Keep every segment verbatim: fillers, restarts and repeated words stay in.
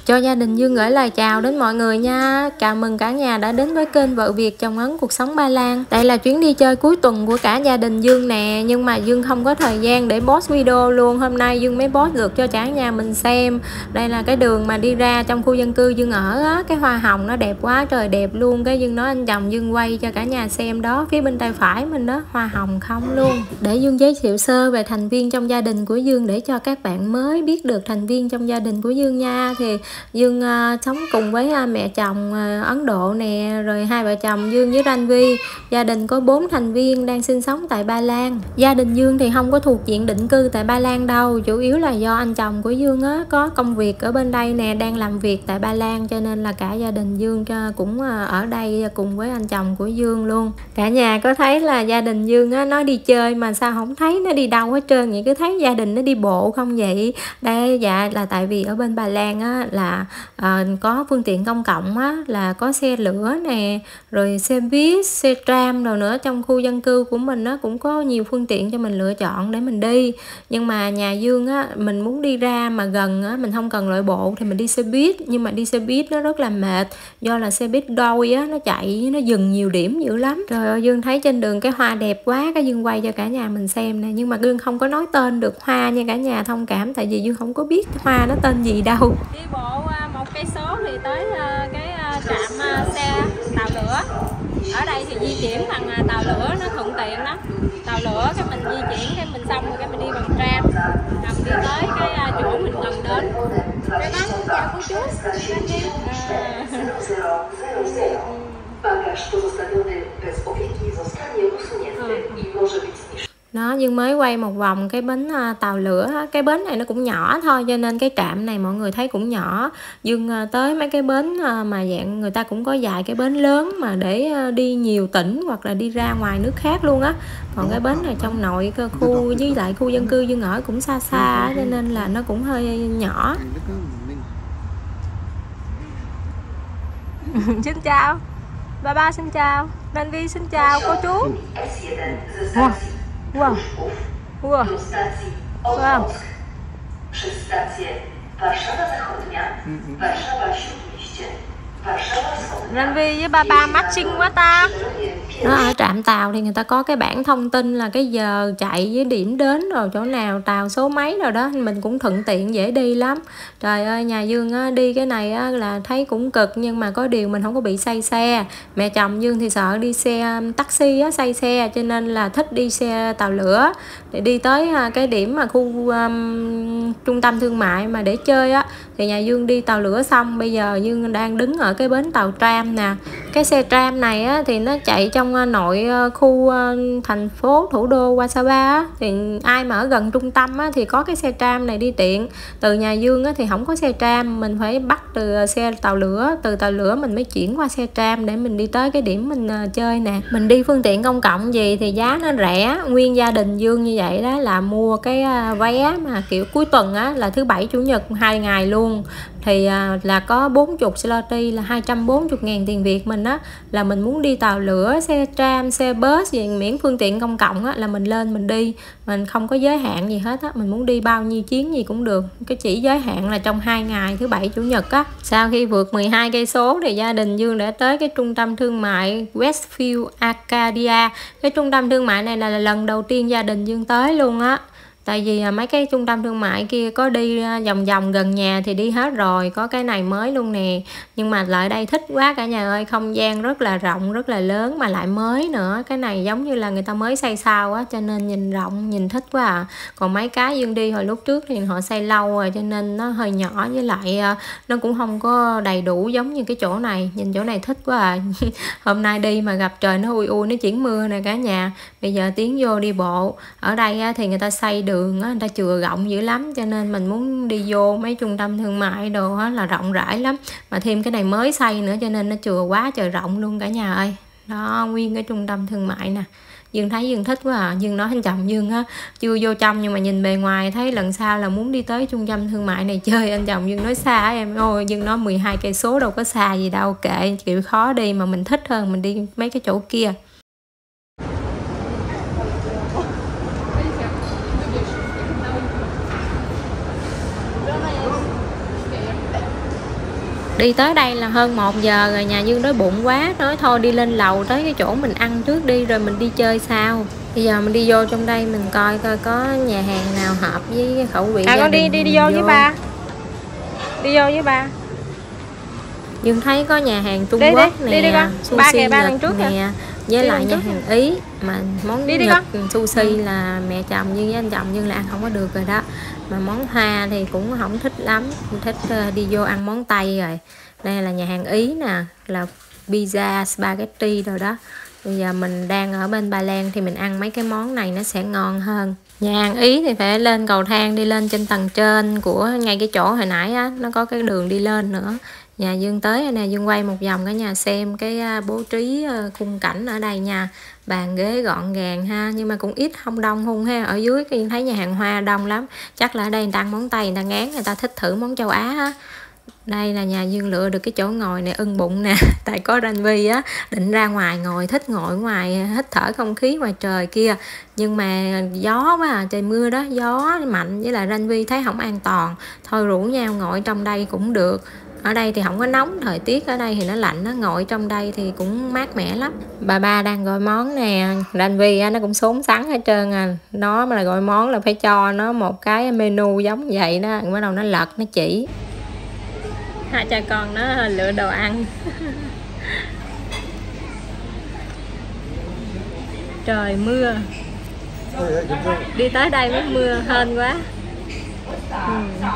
Cho gia đình Dương gửi lời chào đến mọi người nha. Chào mừng cả nhà đã đến với kênh Vợ Việt Chồng Ấn Cuộc Sống Ba Lan. Đây là chuyến đi chơi cuối tuần của cả gia đình Dương nè. Nhưng mà Dương không có thời gian để post video luôn. Hôm nay Dương mới post được cho cả nhà mình xem. Đây là cái đường mà đi ra trong khu dân cư Dương ở á. Cái hoa hồng nó đẹp quá trời đẹp luôn. Cái Dương nói anh chồng Dương quay cho cả nhà xem đó. Phía bên tay phải mình đó, hoa hồng không luôn. Để Dương giới thiệu sơ về thành viên trong gia đình của Dương để cho các bạn mới biết được thành viên trong gia đình của Dương nha. Thì Dương uh, sống cùng với uh, mẹ chồng uh, Ấn Độ nè, rồi hai vợ chồng Dương với Ranvi. Gia đình có bốn thành viên đang sinh sống tại Ba Lan. Gia đình Dương thì không có thuộc diện định cư tại Ba Lan đâu, chủ yếu là do anh chồng của Dương á, có công việc ở bên đây nè, đang làm việc tại Ba Lan, cho nên là cả gia đình Dương cũng uh, ở đây cùng với anh chồng của Dương luôn. Cả nhà có thấy là gia đình Dương á, nó đi chơi mà sao không thấy nó đi đâu hết trơn vậy, cứ thấy gia đình nó đi bộ không vậy? Đây dạ là tại vì ở bên Ba Lan á là à, có phương tiện công cộng á, là có xe lửa nè, rồi xe buýt, xe tram rồi nữa. Trong khu dân cư của mình á cũng có nhiều phương tiện cho mình lựa chọn để mình đi. Nhưng mà nhà Dương á, mình muốn đi ra mà gần á, mình không cần lội bộ thì mình đi xe buýt. Nhưng mà đi xe buýt nó rất là mệt, do là xe buýt đôi á, nó chạy nó dừng nhiều điểm dữ lắm. Trời ơi, Dương thấy trên đường cái hoa đẹp quá, cái Dương quay cho cả nhà mình xem nè. Nhưng mà Dương không có nói tên được hoa nha cả nhà thông cảm, tại vì Dương không có biết hoa nó tên gì đâu. Đi bộ một cây số thì tới uh, cái uh, trạm uh, xe tàu lửa. Ở đây thì di chuyển bằng uh, tàu lửa nó thuận tiện lắm. Tàu lửa cái mình di chuyển cái mình xong rồi cái mình đi bằng tram, rồi mình đi tới cái uh, chỗ mình cần đến. Cái bác xin chào cô chú. Nó Dương mới quay một vòng cái bến uh, tàu lửa. Cái bến này nó cũng nhỏ thôi, cho nên cái trạm này mọi người thấy cũng nhỏ. Dương uh, tới mấy cái bến uh, mà dạng người ta cũng có vài cái bến lớn mà để uh, đi nhiều tỉnh hoặc là đi ra ngoài nước khác luôn á. Còn cái bến này trong nội cái khu với lại khu dân cư Dương ở cũng xa xa, cho nên là nó cũng hơi nhỏ. Xin chào ba ba, xin chào Ranvi, xin chào cô chú. Wow. Wow. Wow. Wow. Ranvi với ba ba matching quá ta. Nó ở trạm tàu thì người ta có cái bảng thông tin là cái giờ chạy với điểm đến rồi chỗ nào tàu số mấy rồi đó, mình cũng thuận tiện dễ đi lắm. Trời ơi, nhà Dương á, đi cái này á, là thấy cũng cực, nhưng mà có điều mình không có bị say xe. Mẹ chồng Dương thì sợ đi xe taxi á, say xe, cho nên là thích đi xe tàu lửa để đi tới cái điểm mà khu um, trung tâm thương mại mà để chơi á. Thì nhà Dương đi tàu lửa xong, bây giờ Dương đang đứng ở cái bến tàu tram nè. Cái xe tram này á, thì nó chạy trong nội khu thành phố thủ đô Warsaw á. Thì ai mà ở gần trung tâm á, thì có cái xe tram này đi tiện. Từ nhà Dương á, thì không có xe tram, mình phải bắt từ xe tàu lửa. Từ tàu lửa mình mới chuyển qua xe tram để mình đi tới cái điểm mình chơi nè. Mình đi phương tiện công cộng gì thì giá nó rẻ. Nguyên gia đình Dương như vậy đó là mua cái vé mà kiểu cuối tuần á, là thứ bảy chủ nhật hai ngày luôn. Thì à, là có bốn mươi zloty là hai trăm bốn mươi ngàn tiền Việt mình á. Là mình muốn đi tàu lửa, xe tram, xe bus gì miễn phương tiện công cộng á, là mình lên mình đi. Mình không có giới hạn gì hết á, mình muốn đi bao nhiêu chuyến gì cũng được. Cái chỉ giới hạn là trong hai ngày thứ bảy chủ nhật á. Sau khi vượt mười hai cây số thì gia đình Dương đã tới cái trung tâm thương mại Westfield Arcadia. Cái trung tâm thương mại này là lần đầu tiên gia đình Dương tới luôn á. Tại vì mấy cái trung tâm thương mại kia có đi vòng vòng gần nhà thì đi hết rồi, có cái này mới luôn nè. Nhưng mà lại đây thích quá cả nhà ơi, không gian rất là rộng, rất là lớn mà lại mới nữa. Cái này giống như là người ta mới xây sao á, cho nên nhìn rộng, nhìn thích quá à. Còn mấy cái Dương đi hồi lúc trước thì họ xây lâu rồi, cho nên nó hơi nhỏ, với lại nó cũng không có đầy đủ giống như cái chỗ này. Nhìn chỗ này thích quá à. Hôm nay đi mà gặp trời nó ui ui, nó chuyển mưa nè cả nhà. Bây giờ tiến vô đi bộ. Ở đây thì người ta xây được đường á, người ta chừa rộng dữ lắm, cho nên mình muốn đi vô mấy trung tâm thương mại đồ á, là rộng rãi lắm. Mà thêm cái này mới xây nữa cho nên nó chừa quá trời rộng luôn cả nhà ơi. Đó, nguyên cái trung tâm thương mại nè. Dương thấy Dương thích quá à. Dương nói anh chồng Dương á, chưa vô trong nhưng mà nhìn bề ngoài thấy lần sau là muốn đi tới trung tâm thương mại này chơi. Anh chồng Dương nói xa em. Ôi Dương nói mười hai cây số đâu có xa gì đâu, kệ chịu khó đi, mà mình thích hơn mình đi mấy cái chỗ kia. Đi tới đây là hơn một giờ rồi, nhà Dương đói bụng quá, nói thôi đi lên lầu tới cái chỗ mình ăn trước đi rồi mình đi chơi sau. Bây giờ mình đi vô trong đây mình coi coi có nhà hàng nào hợp với khẩu vị à, con đi đi đi vô, vô với ba. Đi vô với ba. Dương thấy có nhà hàng Trung đi, Quốc đi, nè, đi, đi sushi ba kìa, ba Nhật lần trước nè, kìa. với đi lại nhà hàng Ý mà món đi, đi Nhật con. sushi là mẹ chồng Dương với anh chồng Dương là ăn không có được rồi đó. Mà món Hoa thì cũng không thích lắm, thích đi vô ăn món Tây rồi. Đây là nhà hàng Ý nè, là pizza, spaghetti rồi đó. Bây giờ mình đang ở bên Ba Lan thì mình ăn mấy cái món này nó sẽ ngon hơn. Nhà hàng Ý thì phải lên cầu thang đi lên trên tầng trên của ngay cái chỗ hồi nãy á, nó có cái đường đi lên nữa. Nhà Dương tới nè, Dương quay một vòng cả nhà xem cái bố trí khung cảnh ở đây nha. Bàn ghế gọn gàng ha, nhưng mà cũng ít, không đông hung ha. Ở dưới cái thấy nhà hàng Hoa đông lắm. Chắc là ở đây người ta ăn món Tây, người ta ngán, người ta thích thử món châu Á á. Đây là nhà Dương lựa được cái chỗ ngồi này ưng bụng nè. Tại có Ranvi á, định ra ngoài ngồi, thích ngồi ngoài hít thở không khí ngoài trời kia. Nhưng mà gió quá à, trời mưa đó, gió mạnh với lại Ranvi thấy không an toàn. Thôi rủ nhau ngồi trong đây cũng được. Ở đây thì không có nóng, thời tiết ở đây thì nó lạnh, nó ngồi trong đây thì cũng mát mẻ lắm. Bà ba đang gọi món nè, Ranvi nó cũng sốn sắng hết trơn à. Nó mà là gọi món là phải cho nó một cái menu giống vậy đó, bắt đầu nó lật, nó chỉ. Hai cha con nó lựa đồ ăn. Trời mưa, đi tới đây mới mưa hên quá. ừ.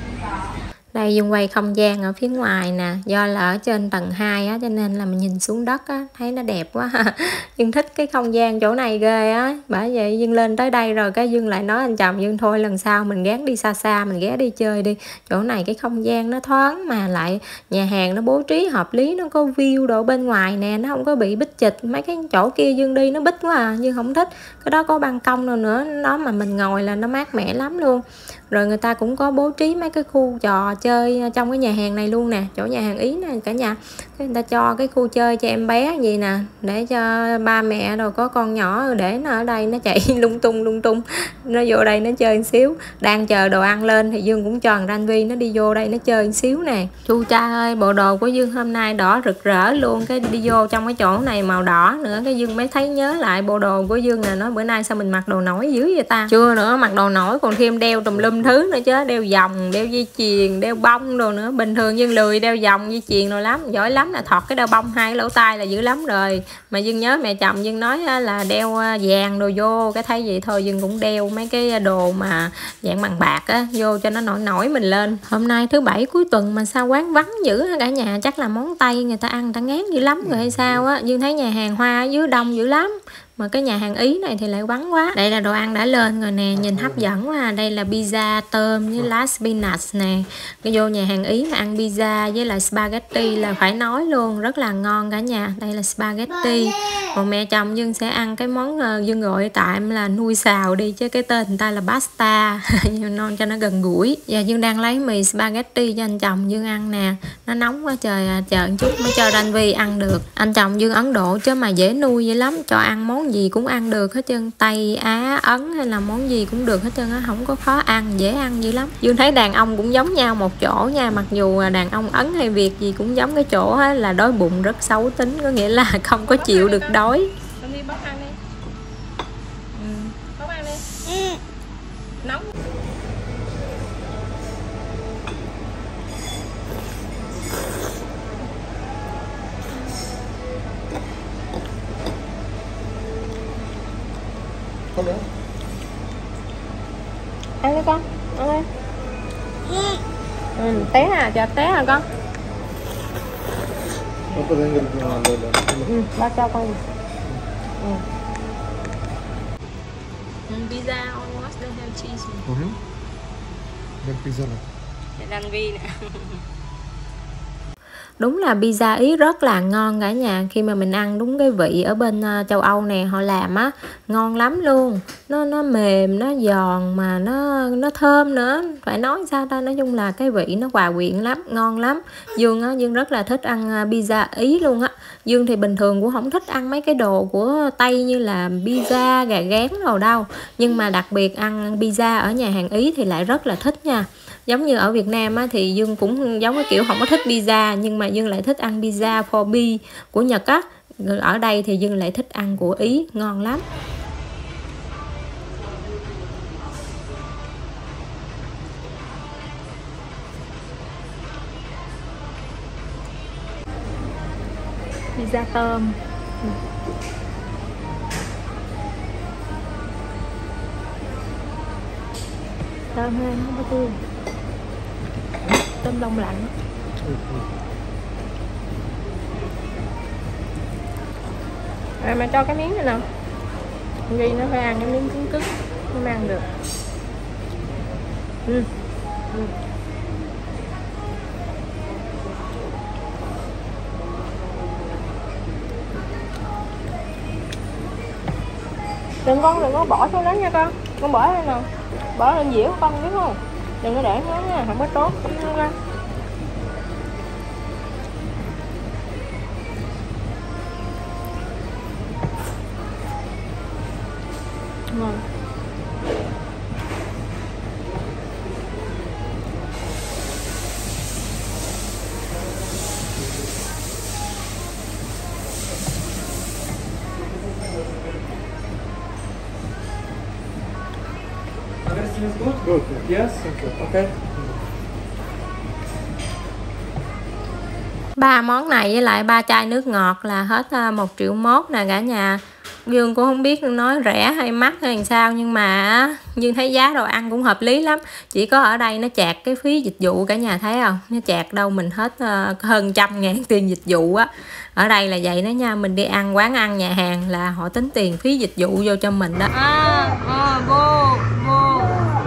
Đây Dương quay không gian ở phía ngoài nè, do là ở trên tầng hai á cho nên là mình nhìn xuống đất á thấy nó đẹp quá. Dương thích cái không gian chỗ này ghê á, bởi vậy Dương lên tới đây rồi cái Dương lại nói anh chồng Dương thôi lần sau mình ghé đi xa xa, mình ghé đi chơi đi. Chỗ này cái không gian nó thoáng mà lại nhà hàng nó bố trí hợp lý, nó có view đồ bên ngoài nè, nó không có bị bít chịch. Mấy cái chỗ kia Dương đi nó bít quá à, Dương không thích. Cái đó có ban công đâu nữa, nó mà mình ngồi là nó mát mẻ lắm luôn. Rồi người ta cũng có bố trí mấy cái khu trò chơi trong cái nhà hàng này luôn nè, chỗ nhà hàng Ý nè cả nhà. Cái người ta cho cái khu chơi cho em bé gì nè, để cho ba mẹ rồi có con nhỏ để nó ở đây nó chạy lung tung lung tung, nó vô đây nó chơi một xíu. Đang chờ đồ ăn lên thì Dương cũng cho thằng Ranvi nó đi vô đây nó chơi một xíu nè. Chu cha ơi, bộ đồ của Dương hôm nay đỏ rực rỡ luôn, cái đi vô trong cái chỗ này màu đỏ nữa, cái Dương mới thấy nhớ lại bộ đồ của Dương nè, nói bữa nay sao mình mặc đồ nổi dữ vậy ta. Chưa nữa, mặc đồ nổi còn thêm đeo tùm lum thứ nữa chứ, đeo vòng, đeo dây chuyền, đeo bông đồ nữa. Bình thường Dương lười đeo vòng dây chuyền rồi lắm, giỏi lắm là thọt cái đeo bông hai cái lỗ tai là dữ lắm rồi. Mà Dương nhớ mẹ chồng Dương nói là đeo vàng đồ vô, cái thấy vậy thôi Dương cũng đeo mấy cái đồ mà dạng bằng bạc á vô cho nó nổi nổi mình lên. Hôm nay thứ bảy cuối tuần mà sao quán vắng dữ cả nhà, chắc là món Tây người ta ăn người ta ngán dữ lắm rồi hay sao á. Dương thấy nhà hàng Hoa ở dưới đông dữ lắm, mà cái nhà hàng Ý này thì lại vắng quá. Đây là đồ ăn đã lên rồi nè, nhìn hấp dẫn quá à. Đây là pizza tôm với lá spinach nè. Cái vô nhà hàng Ý mà ăn pizza với lại spaghetti là phải nói luôn, rất là ngon cả nhà. Đây là spaghetti. Còn mẹ chồng Dương sẽ ăn cái món uh, Dương gọi tạm là nuôi xào đi, chứ cái tên người ta là pasta. Non cho nó gần gũi. Giờ Dương đang lấy mì spaghetti cho anh chồng Dương ăn nè. Nó nóng quá trời à, chờ một chút mới cho Ranvi ăn được. Anh chồng Dương Ấn Độ chứ mà dễ nuôi vậy lắm, cho ăn món gì cũng ăn được hết trơn, Tây Á Ấn hay là món gì cũng được hết trơn á, không có khó ăn, dễ ăn dữ lắm. Dương thấy đàn ông cũng giống nhau một chỗ nha, mặc dù đàn ông Ấn hay Việt gì cũng giống cái chỗ á, là đói bụng rất xấu tính, có nghĩa là không có chịu được đói. Đi bóc ăn đi. Ừ, bóc ăn đi. Ừ. Nóng. Ăn đi con, ăn đi. Ừ, té à, chờ té à con. Ừ, ba cho con. Ừ. Pizza almost don't have cheese. Ừ. Đem pizza này. Để Ranvi nè. Đúng là pizza Ý rất là ngon cả nhà. Khi mà mình ăn đúng cái vị ở bên uh, châu Âu nè họ làm á, ngon lắm luôn. Nó nó mềm, nó giòn mà nó nó thơm nữa. Phải nói sao ta, nói chung là cái vị nó hòa quyện lắm, ngon lắm. Dương á, Dương rất là thích ăn uh, pizza Ý luôn á. Dương thì bình thường cũng không thích ăn mấy cái đồ của Tây như là pizza, gà rán đồ đâu. Nhưng mà đặc biệt ăn pizza ở nhà hàng Ý thì lại rất là thích nha. Giống như ở Việt Nam á, thì Dương cũng giống cái kiểu không có thích pizza, nhưng mà Dương lại thích ăn pizza four B của Nhật á. Ở đây thì Dương lại thích ăn của Ý, ngon lắm. Pizza tôm. Tôm ha, không có tươi. Tôm đông lạnh. À, mà cho cái miếng này nào. Ghi nó phải ăn cái miếng cứng cứng nó mới ăn được. Ừ. Ừ. Đừng con đừng có bỏ xuống đó nha con. Con bỏ đây nào. Bỏ lên dĩa của con biết không? Đừng có để nó nha, không có tốt. Không ra. Ngon. Good. Yes. Okay. Ba món này với lại ba chai nước ngọt là hết một triệu mốt nè cả nhà. Dương cũng không biết nói rẻ hay mắc hay làm sao, nhưng mà Dương thấy giá đồ ăn cũng hợp lý lắm. Chỉ có ở đây nó chạc cái phí dịch vụ, cả nhà thấy không? Nó chạc đâu mình hết uh, hơn trăm ngàn tiền dịch vụ á. Ở đây là vậy đó nha, mình đi ăn quán ăn nhà hàng là họ tính tiền phí dịch vụ vô cho mình đó. À, à, vô, vô.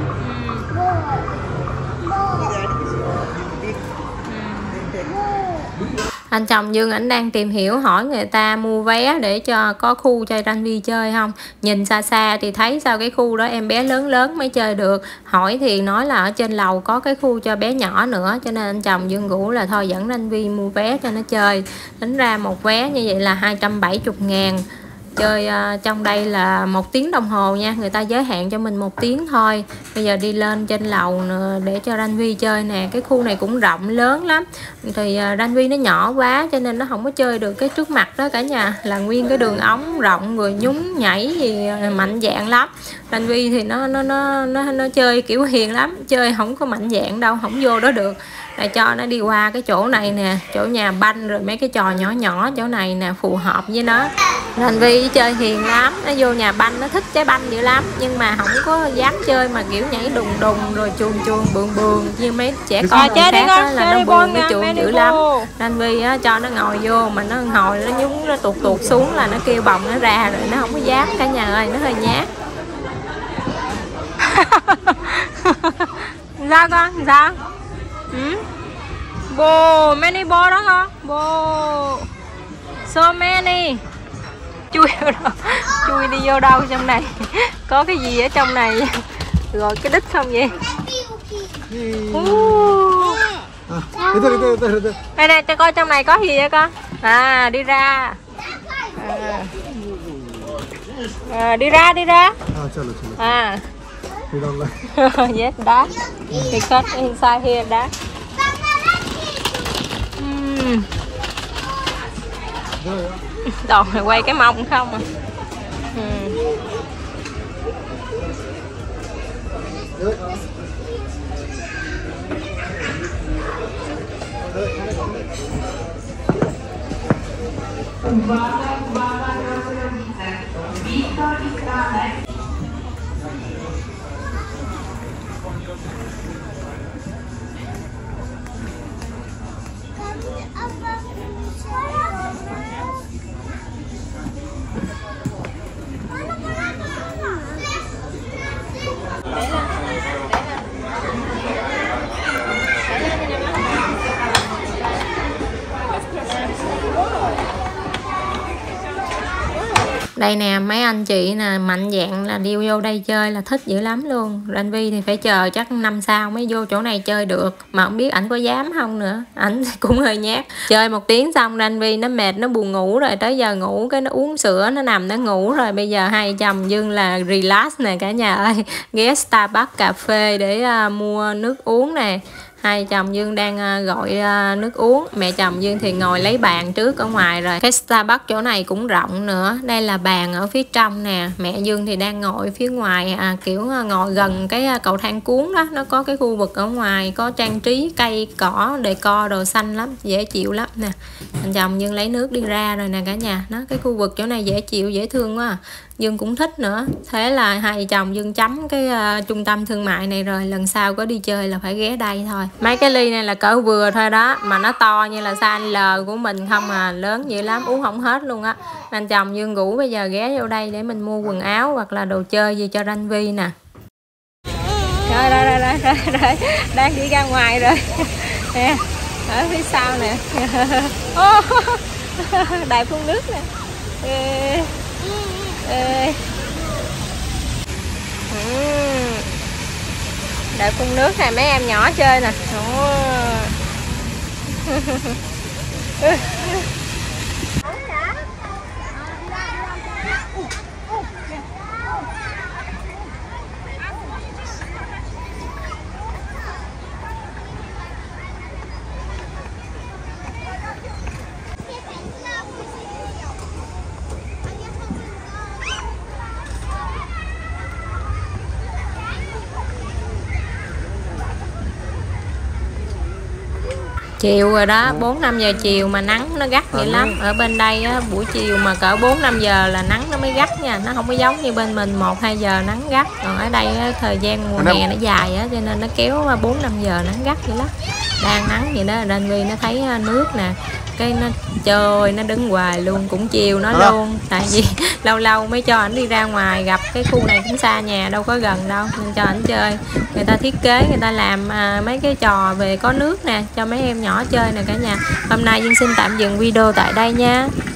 Anh chồng Dương ảnh đang tìm hiểu hỏi người ta mua vé để cho có khu cho Ranvi chơi không. Nhìn xa xa thì thấy sao cái khu đó em bé lớn lớn mới chơi được. Hỏi thì nói là ở trên lầu có cái khu cho bé nhỏ nữa, cho nên anh chồng Dương rủ là thôi dẫn Ranvi mua vé cho nó chơi. Tính ra một vé như vậy là hai trăm bảy mươi ngàn. Chơi uh, trong đây là một tiếng đồng hồ nha, người ta giới hạn cho mình một tiếng thôi. Bây giờ đi lên trên lầu để cho Ranvi chơi nè. Cái khu này cũng rộng lớn lắm. Thì uh, Ranvi nó nhỏ quá cho nên nó không có chơi được cái trước mặt đó cả nhà. Là nguyên cái đường ống rộng rồi nhúng nhảy gì mạnh dạn lắm. Ranvi thì nó nó nó nó nó chơi kiểu hiền lắm, chơi không có mạnh dạn đâu, không vô đó được. Để cho nó đi qua cái chỗ này nè, chỗ nhà banh rồi mấy cái trò nhỏ nhỏ chỗ này nè phù hợp với nó. Ranvi chơi hiền lắm, nó vô nhà banh nó thích trái banh dữ lắm, nhưng mà không có dám chơi mà kiểu nhảy đùng đùng rồi chuồn chuồn bường bường như mấy trẻ con khác á, là nó buồn nó chuồn dữ lắm. Ranvi á cho nó ngồi vô mà nó ngồi nó nhúng nó tuột tuột xuống là nó kêu bồng nó ra rồi, nó không có dám cả nhà ơi, nó hơi nhát. Sao con sao? Ừ? Bồ, many bồ đó con. Bồ. So many. Chui vô đâu? Chui đi vô đâu trong này? Có cái gì ở trong này? Rồi cái đít không vậy? Đây nè, cho coi trong này có gì vậy con? À, đi ra. À. À, đi ra, đi ra. À. Yes, that. Because inside here that. Uhm. Toàn là quay cái mông không à. Uhm. Đây nè, mấy anh chị nè mạnh dạn là điêu vô đây chơi là thích dữ lắm luôn. Ranvi thì phải chờ chắc năm sau mới vô chỗ này chơi được, mà không biết ảnh có dám không nữa. Ảnh cũng hơi nhát. Chơi một tiếng xong Ranvi nó mệt, nó buồn ngủ rồi, tới giờ ngủ cái nó uống sữa, nó nằm nó ngủ rồi. Bây giờ hai chồng Dương là relax nè cả nhà ơi, ghé Starbucks cà phê để uh, mua nước uống nè. Hai chồng Dương đang gọi nước uống, mẹ chồng Dương thì ngồi lấy bàn trước ở ngoài rồi. Cái Starbucks chỗ này cũng rộng nữa. Đây là bàn ở phía trong nè. Mẹ Dương thì đang ngồi phía ngoài, à, kiểu ngồi gần cái cầu thang cuốn đó. Nó có cái khu vực ở ngoài, có trang trí cây cỏ, decor đồ xanh lắm, dễ chịu lắm nè. Anh chồng Dương lấy nước đi ra rồi nè cả nhà. Nó cái khu vực chỗ này dễ chịu, dễ thương quá à. Dương cũng thích nữa. Thế là hai chồng Dương chấm cái uh, trung tâm thương mại này rồi. Lần sau có đi chơi là phải ghé đây thôi. Mấy cái ly này là cỡ vừa thôi đó, mà nó to như là size L của mình không à, lớn dữ lắm, uống không hết luôn á. Anh chồng Dương ngủ bây giờ ghé vô đây để mình mua quần áo hoặc là đồ chơi gì cho Ranvi nè. Rồi rồi rồi rồi rồi, rồi. Đang đi ra ngoài rồi. Nè, ở phía sau nè. Đài phun nước nè. Ê. Ê. Uhm. Đợi phun nước này mấy em nhỏ chơi nè. Chiều rồi đó, bốn năm giờ chiều mà nắng nó gắt vậy lắm. Ở bên đây á, buổi chiều mà cỡ bốn năm giờ là nắng nó mới gắt nha. Nó không có giống như bên mình một hai giờ nắng gắt. Còn ở đây á, thời gian mùa hè nó dài á, cho nên nó kéo bốn năm giờ nắng gắt vậy lắm. Đang nắng vậy đó, Ranvi nó thấy nước nè, cái nó trời nó đứng hoài luôn, cũng chiều nó luôn. Tại vì lâu lâu mới cho ảnh đi ra ngoài, gặp cái khu này cũng xa nhà, đâu có gần đâu, nên cho ảnh chơi. Người ta thiết kế, người ta làm à, mấy cái trò về có nước nè cho mấy em nhỏ chơi nè cả nhà. Hôm nay Dương xin tạm dừng video tại đây nha.